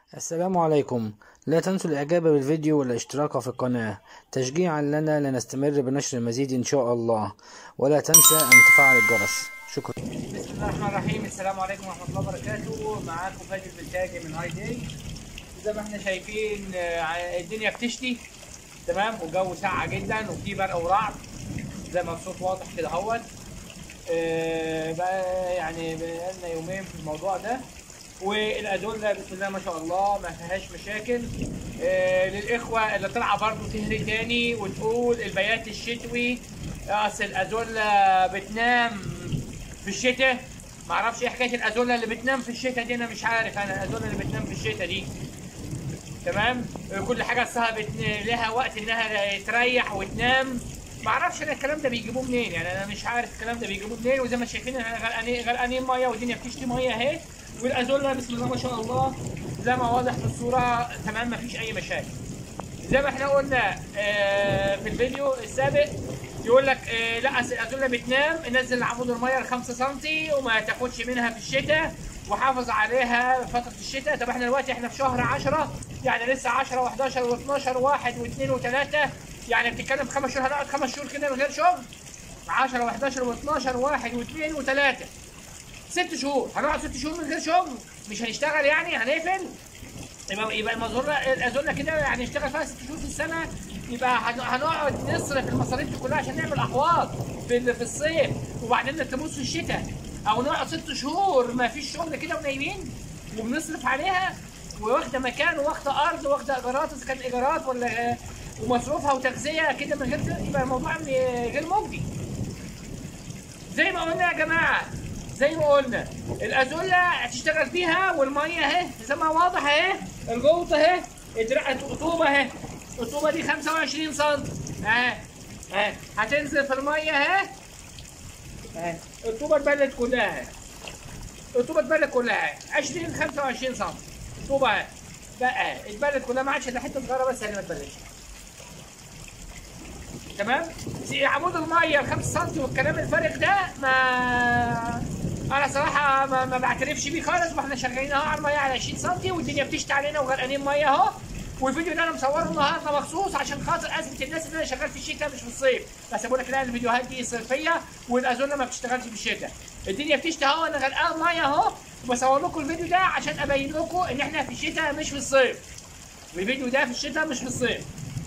السلام عليكم. لا تنسوا الاعجاب بالفيديو والاشتراك في القناة تشجيعا لنا لنستمر بنشر المزيد ان شاء الله، ولا تنسى ان تفعل الجرس. شكرا. بسم الله الرحمن الرحيم. السلام عليكم ورحمة الله وبركاته. معاكم فادي البلتاجي من هاي داي. زي ما احنا شايفين الدنيا بتشتي تمام، والجو ساقع جدا وفي برق ورعد زي ما الصوت واضح كده اهوت. بقى يعني بقالنا يومين في الموضوع ده، والادله بسم الله ما شاء الله ما فيهاش مشاكل. للاخوه اللي طالعه برضه تهري تاني وتقول البيات الشتوي اصل الازوله بتنام في الشتاء، معرفش ايه حكايه الازوله اللي بتنام في الشتاء دي. انا مش عارف انا الازوله اللي بتنام في الشتاء دي تمام. كل حاجه اصلها لها وقت انها تريح وتنام. معرفش انا الكلام ده بيجيبوه منين، يعني انا مش عارف الكلام ده بيجيبوه منين. وزي ما شايفين احنا غرقانين ميه والدنيا بتشتي ميه اهي، والازوله بسم الله ما شاء الله زي ما واضح في الصوره تمام، مفيش اي مشاكل. زي ما احنا قلنا في الفيديو السابق، يقول لك لا اصل الازوله بتنام، نزل عمود الميه ل 5 سم وما تاخدش منها في الشتاء وحافظ عليها فتره الشتاء. طب احنا دلوقتي احنا في شهر 10، يعني لسه 10 و11 و12 و1 و2 و3، يعني بتتكلم في 5 شهور. هنقعد 5 شهور كده من غير شغل؟ 10 و11 و12 و1 و2 و3، 6 شهور. هنقعد 6 شهور من غير شغل؟ مش هنشتغل يعني، هنقفل. يبقى الازوله كده يعني نشتغل فيها 6 شهور في السنه، يبقى هنقعد نصرف المصاريف دي كلها عشان نعمل احواض في الصيف وبعدين تبوظ في الشتاء، او نقعد 6 شهور ما فيش شغل كده ونايمين وبنصرف عليها وواخده مكان وواخده ارض واخده ايجارات اذا كان ايجارات ولا ومصروفها وتغذيه كده من غير كده، يبقى الموضوع غير مجدي. زي ما قلنا يا جماعه، زي ما قلنا الازوله هتشتغل فيها والميه اهي زي ما واضح اهي، الجوط اهي، الطوبه اهي، الطوبه دي 25 سم اهي اهي، هتنزل في الميه اهي اهي، الطوبه اتبلت كلها اهي، الطوبه اتبلت كلها اهي 20 25 سم طوبه اهي بقى اتبلت كلها، ما عادش الا حته صغيره بس اللي ما اتبلتش تمام. عمود الميه ال 5 سم والكلام الفارغ ده ما انا صراحه ما بعترفش بيه خالص. واحنا شغالين اهو على الميه على 20 سم والدنيا بتشتي علينا وغرقانين ميه اهو. والفيديو ده انا مصوره النهارده مخصوص عشان خاطر اثبت الناس ان انا شغال في الشتاء مش في الصيف. بس بقول لك لا، الفيديوهات دي صيفيه والازوله ما بتشتغلش في الشتاء. الدنيا بتشتي اهو، انا غرقان ميه اهو، وبصور لكم الفيديو ده عشان ابين لكم ان احنا في الشتاء مش في الصيف. الفيديو ده في الشتاء مش في الصيف.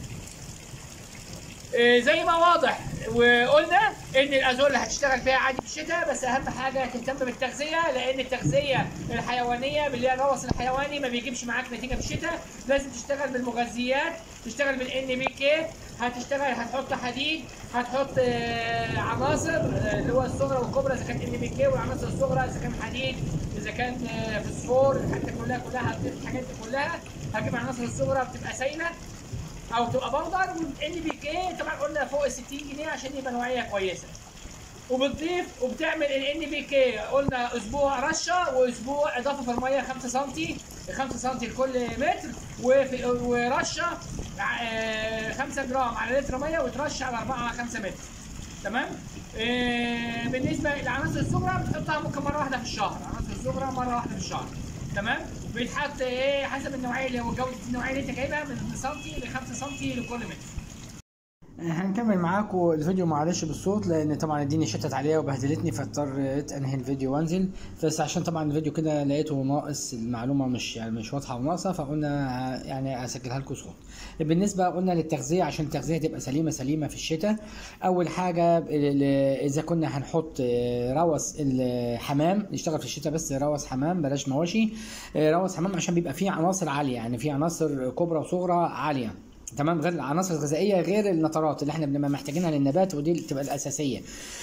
زي ما واضح وقلنا ان الازوله هتشتغل فيها عادي في الشتاء، بس اهم حاجه تهتم بالتغذيه، لان التغذيه الحيوانيه اللي هي الروث الحيواني ما بيجيبش معاك نتيجه في الشتاء. لازم تشتغل بالمغذيات، تشتغل بالان بي كي، هتشتغل هتحط حديد، هتحط عناصر اللي هو الصغرى والكبرى اذا كان ان بي كي، والعناصر الصغرى اذا كان حديد، اذا كان فوسفور، الحاجات كلها الحاجات دي كلها هتجيب العناصر الصغرى بتبقى سايله او تبقى بودر. والان بي كي طبعا قلنا فوق ال 60 جنيه عشان يبقى نوعيه كويسه. وبتضيف وبتعمل الان بي كي قلنا اسبوع رشه واسبوع اضافه في الميه 5 سم 5 سم لكل متر، ورشه 5 جرام على لتر ميه وترش على 4 5 متر تمام. بالنسبه للعناصر الصغرى بتحطها ممكن مره واحده في الشهر، العناصر الصغرى مره واحده في الشهر تمام. بيتحط ايه حسب النوعيه اللي هو جوده النوعيه اللي انت جايبها من سنتي ل 5 سم لكل متر. هنكمل معاكم الفيديو معلش بالصوت، لان طبعا الدنيا شتت عليها وبهدلتني فاضطريت انهي الفيديو وانزل. بس عشان طبعا الفيديو كده لقيته ناقص، المعلومه مش واضحه وناقصه، فقلنا يعني اسجلها لكم صوت. بالنسبه قلنا للتغذيه، عشان التغذيه تبقى سليمه في الشتاء، اول حاجه اذا كنا هنحط روث الحمام، نشتغل في الشتاء بس روث حمام بلاش مواشي، روث حمام عشان بيبقى فيه عناصر عاليه، يعني فيه عناصر كبرى وصغرى عاليه تمام، غير العناصر الغذائيه غير النترات اللي احنا بنبقى محتاجينها للنبات، ودي بتبقى الاساسيه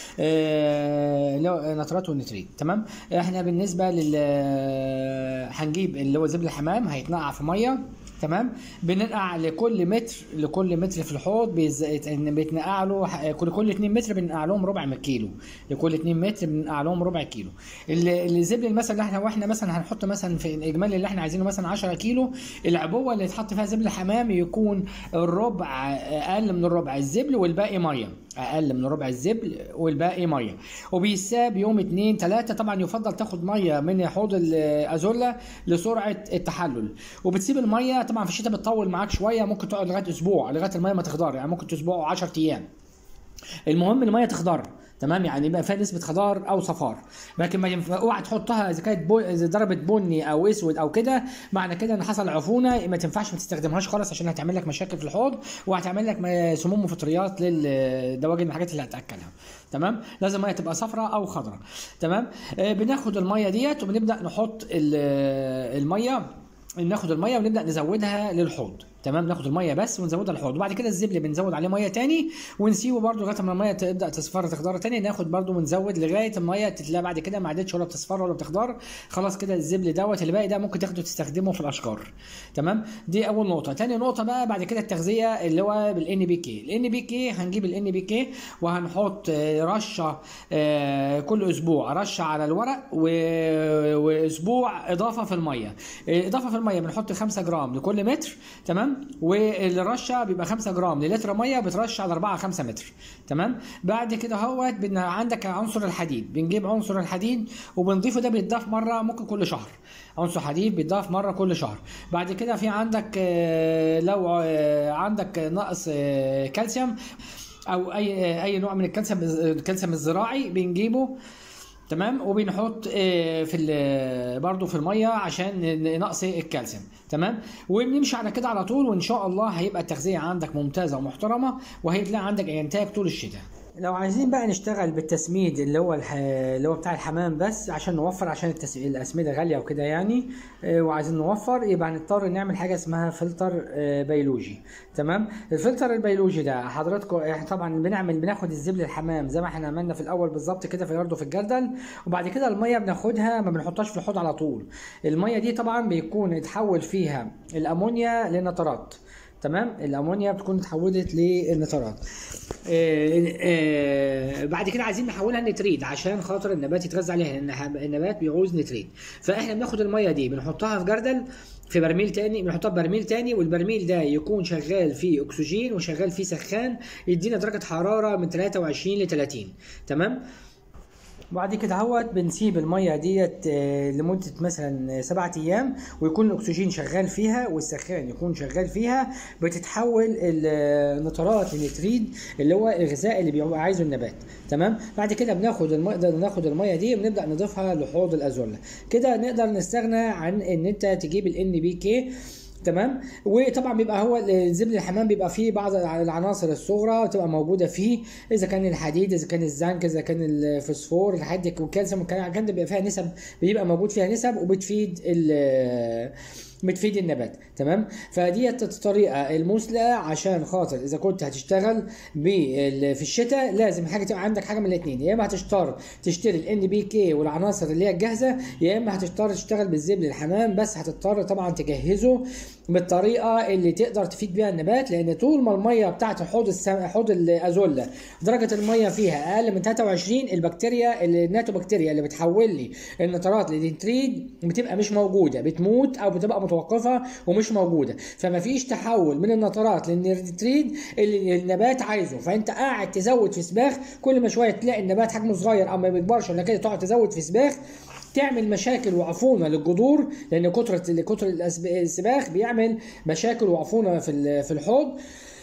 نترات والنتريت تمام. احنا بالنسبه هنجيب اللي هو زبل الحمام هيتنقع في ميه تمام، بننقع لكل متر في الحوض بيتنقع له كل 2 متر بننقع لهم ربع كيلو، لكل 2 متر بننقع لهم ربع كيلو. الزبل مثلا اللي احنا مثلا هنحط مثلا في الاجمالي اللي احنا عايزينه مثلا 10 كيلو، العبوه اللي يتحط فيها زبل حمام يكون الربع اقل من الربع الزبل والباقي ميه اقل من ربع الزبل والباقي ميه، وبيساب يوم 2 3. طبعا يفضل تاخد ميه من حوض الازولا لسرعه التحلل، وبتسيب الميه طبعا في الشتاء بتطول معاك شويه، ممكن تقعد لغايه اسبوع لغايه الميه ما تخضر، يعني ممكن اسبوع و10 ايام. المهم الميه تخضر تمام، يعني يبقى فيها نسبه خضار او صفار، لكن ما ينفع اوعى تحطها اذا كانت اذا ضربت بني او اسود او كده، معنى كده ان حصل عفونه، ما تنفعش ما تستخدمهاش خالص عشان هتعمل لك مشاكل في الحوض، وهتعمل لك سموم وفطريات للدواجن والحاجات اللي هتاكلها. تمام، لازم الميه تبقى صفراء او خضراء. تمام. بناخد الميه ديت وبنبدا نحط ناخد الميه ونبدا نزودها للحوض. تمام، ناخد الميه بس ونزودها للحوض، وبعد كده الزبل بنزود عليه ميه تاني ونسيبه برده لغايه ما الميه تبدا تصفر تخضر تاني، ناخد برده ونزود لغايه الميه تتلاقي بعد كده ما عادتش ولا بتصفر ولا بتخضر، خلاص كده الزبل دوت اللي باقي ده ممكن تاخده تستخدمه في الاشجار. تمام، دي اول نقطه. تاني نقطه بقى بعد كده التغذيه اللي هو بالان بي كي. الان بي كي هنجيب الان بي كي وهنحط رشه كل اسبوع، رشه على الورق واسبوع اضافه في الميه. اضافه في الميه بنحط 5 جرام لكل متر. تمام، والرشه بيبقى 5 جرام للتر ميه بترش على 4-5 متر. تمام، بعد كده اهوت عندك عنصر الحديد، بنجيب عنصر الحديد وبنضيفه، ده بيتضاف مره ممكن كل شهر، عنصر حديد بيتضاف مره كل شهر. بعد كده في عندك لو عندك نقص كالسيوم او اي نوع من الكالسيوم الزراعي بنجيبه. تمام، وبنحط برضو في الميه عشان نقص الكالسيوم. تمام، وبنمشي على كده على طول، وان شاء الله هيبقى التغذيه عندك ممتازه ومحترمه، وهيطلع عندك انتاج طول الشتاء. لو عايزين بقى نشتغل بالتسميد اللي هو بتاع الحمام بس عشان نوفر، عشان الاسمده غاليه وكده يعني، وعايزين نوفر، يبقى هنضطر نعمل حاجه اسمها فلتر بيولوجي. تمام، الفلتر البيولوجي ده حضراتكم احنا طبعا بناخد الزبل الحمام زي ما احنا عملنا في الاول بالظبط كده في الجردل، وبعد كده الميه بناخدها ما بنحطهاش في الحوض على طول. الميه دي طبعا بيكون اتحول فيها الامونيا لنترات. تمام، الامونيا بتكون اتحولت للنترات. بعد كده عايزين نحولها لنتريد عشان خاطر النبات يتغذى عليها، لان النبات بيعوز نتريد. فاحنا بناخد الميه دي بنحطها في جردل في برميل تاني، بنحطها في برميل تاني، والبرميل ده يكون شغال فيه اكسجين وشغال فيه سخان، يدينا درجه حراره من 23 ل 30. تمام، وبعد كده اهوت بنسيب الميه ديت لمده مثلا 7 ايام، ويكون الاكسجين شغال فيها والسخان يكون شغال فيها، بتتحول النترات لنتريد اللي هو الغذاء اللي بيبقى عايزه النبات. تمام، بعد كده ناخد الميه دي وبنبدا نضيفها لحوض الازولا. كده نقدر نستغنى عن ان انت تجيب الان بي كي. تمام، وطبعا بيبقى هو زبل الحمام بيبقى فيه بعض العناصر الصغرى تبقى موجوده فيه، اذا كان الحديد، اذا كان الزنك، اذا كان الفوسفور، الحديد والكالسيوم، الكلام ده بيبقى فيها نسب، بيبقى موجود فيها نسب وبتفيد النبات. تمام، فديت الطريقه المثلى عشان خاطر اذا كنت هتشتغل في الشتاء لازم حاجه تبقى عندك حاجه من الاثنين، يا اما هتضطر تشتري الان بي كي والعناصر اللي هي الجاهزه، يا اما هتضطر تشتغل بالزبل الحمام، بس هتضطر طبعا تجهزه بالطريقه اللي تقدر تفيد بيها النبات، لان طول ما الميه بتاعت حوض الازولا درجه الميه فيها اقل من 23، البكتيريا الناتوبكتيريا اللي بتحول لي النترات للنتريد بتبقى مش موجوده، بتموت او بتبقى متوقفه ومش موجوده، فما فيش تحول من النترات للنتريد اللي النبات عايزه. فانت قاعد تزود في سباخ، كل ما شويه تلاقي النبات حجمه صغير او ما بيكبرش ولا كده، تقعد تزود في سباخ، تعمل مشاكل وعفونه للجذور، لان كتر السباخ بيعمل مشاكل وعفونه في الحوض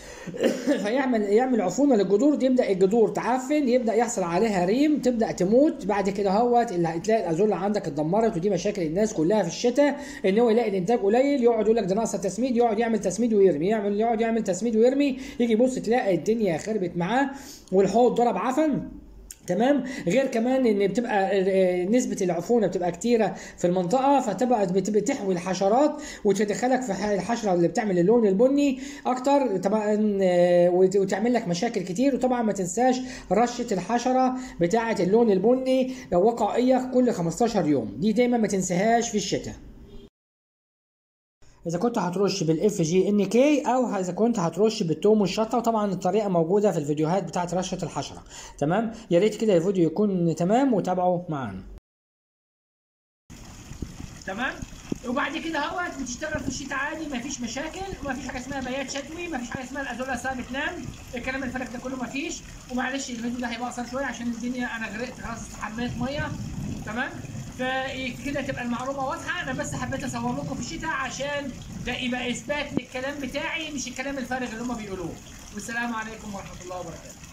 فيعمل عفونه للجذور دي، يبدا الجذور تعفن، يبدا يحصل عليها ريم، تبدا تموت. بعد كده هوت اللي هتلاقي الازولا عندك اتدمرت، ودي مشاكل الناس كلها في الشتاء، ان هو يلاقي الانتاج قليل، يقعد يقول لك ده ناقصه تسميد، يقعد يعمل تسميد ويرمي، يقعد يعمل تسميد ويرمي، يجي يبص تلاقي الدنيا خربت معاه والحوض ضرب عفن. تمام، غير كمان ان بتبقى نسبه العفونه بتبقى كتيره في المنطقه، فتبقى بتحوي الحشرات وتدخلك في الحشره اللي بتعمل اللون البني اكتر طبعا، وتعمل لك مشاكل كتير. وطبعا ما تنساش رشه الحشره بتاعه اللون البني وقائيه كل 15 يوم، دي دايما ما تنساهاش في الشتاء. اذا كنت هترش بالاف جي ان كي او اذا كنت هترش بالثوم والشطه، وطبعا الطريقه موجوده في الفيديوهات بتاعت رشه الحشره. تمام، يا ريت كده الفيديو يكون تمام وتابعوا معانا. تمام، وبعد كده اهوت بتشتغل في الشتاء عادي، مفيش مشاكل، ومفيش حاجه اسمها بيات شتوي، مفيش حاجه اسمها الازوله ساعه بتنام، الكلام الفارغ ده كله مفيش. ومعلش الفيديو ده هيبقى قصير شويه عشان الدنيا انا غرقت خلاص، استحميت ميه تمام. فكده تبقى المعلومه واضحه، انا بس حبيت اصور لكم في الشتاء عشان ده يبقى اثبات للكلام بتاعي مش الكلام الفارغ اللي هم بيقولوه. والسلام عليكم ورحمه الله وبركاته.